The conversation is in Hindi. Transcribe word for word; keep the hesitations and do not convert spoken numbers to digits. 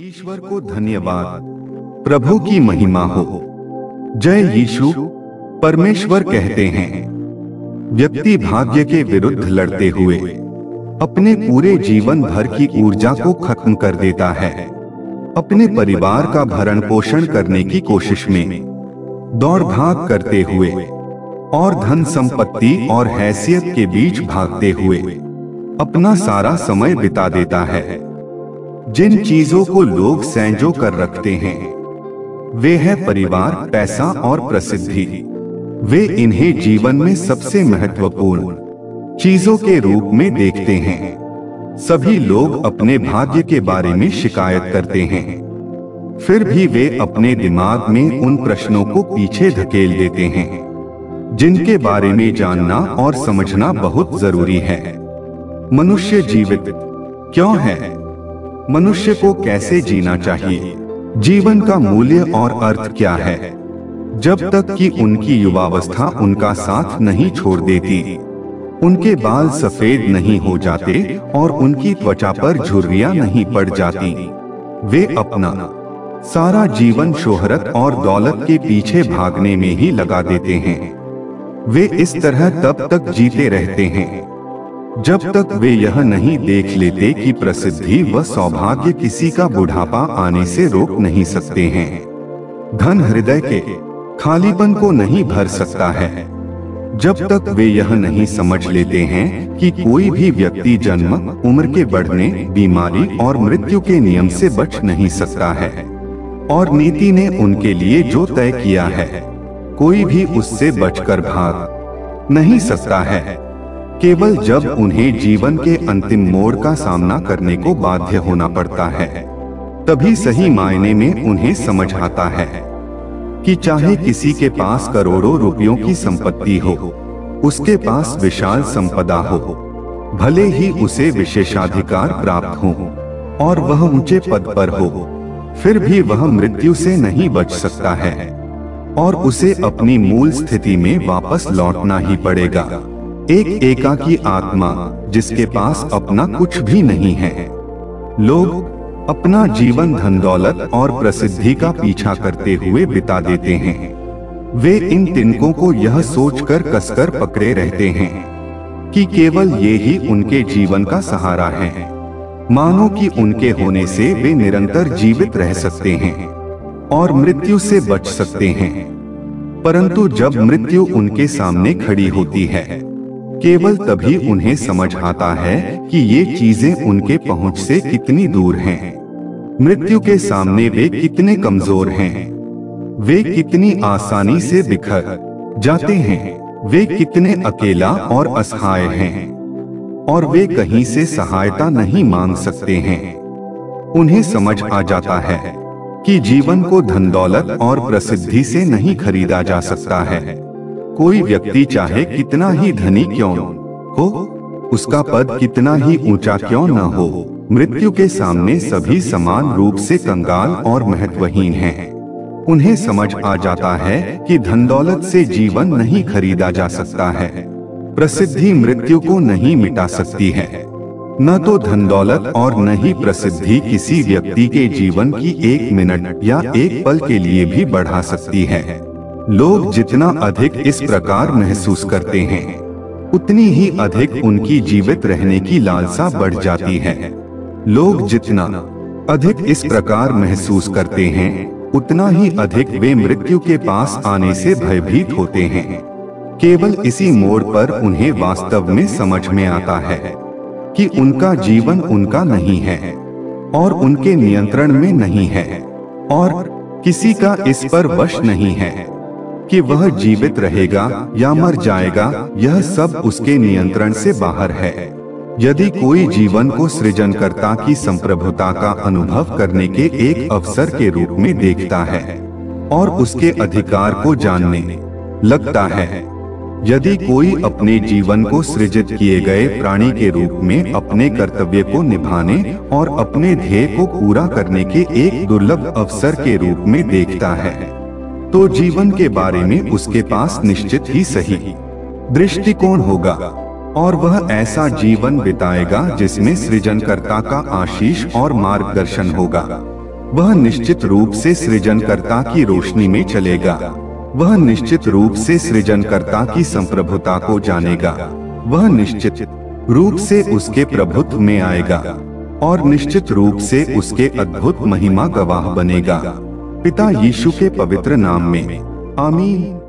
ईश्वर को धन्यवाद, प्रभु की महिमा हो। जय यीशु। परमेश्वर कहते हैं, व्यक्ति भाग्य के विरुद्ध लड़ते हुए अपने पूरे जीवन भर की ऊर्जा को खत्म कर देता है। अपने परिवार का भरण पोषण करने की कोशिश में दौड़ भाग करते हुए और धन संपत्ति और हैसियत के बीच भागते हुए अपना सारा समय बिता देता है। जिन चीजों को लोग संजो कर रखते हैं वे है परिवार, पैसा और प्रसिद्धि। वे इन्हें जीवन में सबसे महत्वपूर्ण चीजों के रूप में देखते हैं। सभी लोग अपने भाग्य के बारे में शिकायत करते हैं, फिर भी वे अपने दिमाग में उन प्रश्नों को पीछे धकेल देते हैं जिनके बारे में जानना और समझना बहुत जरूरी है। मनुष्य जीवित क्यों है? मनुष्य को कैसे जीना चाहिए? जीवन का मूल्य और अर्थ क्या है? जब तक कि उनकी युवावस्था उनका साथ नहीं छोड़ देती, उनके बाल सफेद नहीं हो जाते और उनकी त्वचा पर झुर्रियां नहीं पड़ जाती, वे अपना सारा जीवन शोहरत और दौलत के पीछे भागने में ही लगा देते हैं। वे इस तरह तब तक जीते रहते हैं जब तक वे यह नहीं देख लेते कि प्रसिद्धि व सौभाग्य किसी का बुढ़ापा आने से रोक नहीं सकते हैं। धन हृदय के खालीपन को नहीं भर सकता है जब तक वे यह नहीं समझ लेते हैं कि कोई भी व्यक्ति जन्म, उम्र के बढ़ने, बीमारी और मृत्यु के नियम से बच नहीं सकता है और नीति ने उनके लिए जो तय किया है कोई भी उससे बचकर भाग नहीं सकता है। केवल जब उन्हें जीवन के अंतिम मोड़ का सामना करने को बाध्य होना पड़ता है तभी सही मायने में उन्हें समझ आता है कि चाहे किसी के पास करोड़ों रुपयों की संपत्ति हो, उसके पास विशाल संपदा हो, भले ही उसे विशेषाधिकार प्राप्त हो और वह ऊंचे पद पर हो, फिर भी वह मृत्यु से नहीं बच सकता है और उसे अपनी मूल स्थिति में वापस लौटना ही पड़ेगा। एक एकाकी आत्मा जिसके पास अपना कुछ भी नहीं है। लोग अपना जीवन धन दौलत और प्रसिद्धि का पीछा करते हुए बिता देते हैं। वे इन तिनकों को यह सोचकर कसकर पकड़े रहते हैं कि केवल ये ही उनके जीवन का सहारा है, मानो कि उनके होने से वे निरंतर जीवित रह सकते हैं और मृत्यु से बच सकते हैं। परंतु जब मृत्यु उनके सामने खड़ी होती है केवल तभी उन्हें समझ आता है कि ये चीजें उनके पहुंच से कितनी दूर हैं। मृत्यु के सामने वे कितने कमजोर हैं, वे कितनी आसानी से बिखर जाते हैं, वे कितने अकेला और असहाय हैं और वे कहीं से सहायता नहीं मांग सकते हैं। उन्हें समझ आ जाता है कि जीवन को धन दौलत और प्रसिद्धि से नहीं खरीदा जा सकता है। कोई व्यक्ति चाहे कितना ही धनी क्यों हो, उसका पद कितना ही ऊंचा क्यों न हो, मृत्यु के सामने सभी समान रूप से कंगाल और महत्वहीन हैं। उन्हें समझ आ जाता है कि धन दौलत से जीवन नहीं खरीदा जा सकता है, प्रसिद्धि मृत्यु को नहीं मिटा सकती है। न तो धन दौलत और न ही प्रसिद्धि किसी व्यक्ति के जीवन की एक मिनट या एक पल के लिए भी बढ़ा सकती है। लोग जितना अधिक इस प्रकार महसूस करते हैं उतनी ही अधिक उनकी जीवित रहने की लालसा बढ़ जाती है। लोग जितना अधिक इस प्रकार महसूस करते हैं उतना ही अधिक वे मृत्यु के पास आने से भयभीत होते हैं। केवल इसी मोड़ पर उन्हें वास्तव में समझ में आता है कि उनका जीवन उनका नहीं है और उनके नियंत्रण में नहीं है और किसी का इस पर वश नहीं है कि वह जीवित रहेगा या मर जाएगा। यह सब उसके नियंत्रण से बाहर है। यदि कोई जीवन को सृजनकर्ता की संप्रभुता का अनुभव करने के एक अवसर के रूप में देखता है और उसके अधिकार को जानने लगता है, यदि कोई अपने जीवन को सृजित किए गए प्राणी के रूप में अपने कर्तव्य को निभाने और अपने ध्येय को पूरा करने के एक दुर्लभ अवसर के रूप में देखता है, तो जीवन के बारे में उसके पास निश्चित ही सही दृष्टिकोण होगा और वह ऐसा जीवन बिताएगा जिसमें सृजनकर्ता का आशीष और मार्गदर्शन होगा। वह निश्चित रूप से सृजनकर्ता की रोशनी में चलेगा। वह निश्चित रूप से सृजनकर्ता की संप्रभुता को जानेगा। वह निश्चित रूप से उसके प्रभुत्व में आएगा और निश्चित रूप से उसके अद्भुत महिमा गवाह बनेगा। पिता यीशु के पवित्र नाम में, आमीन।